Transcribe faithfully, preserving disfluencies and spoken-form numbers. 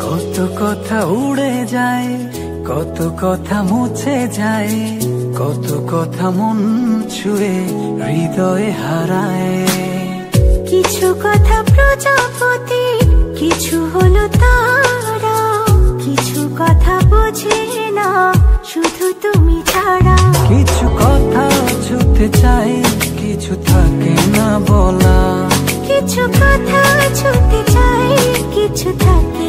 কত কথা উড়ে যায়, কত কথা মুছে যায়, কত কথা মন ছুঁয়ে হৃদয়ে হারায়। কিছু কথা প্রজাপতি, কিছু হলো তারা, কিছু কথা বোঝে না শুধু তুমি ছাড়া। কিছু কথা ছুতে চাই, কিছু থাকে না বলা, কিছু কথা ছুতে চাই, কিছু থাকে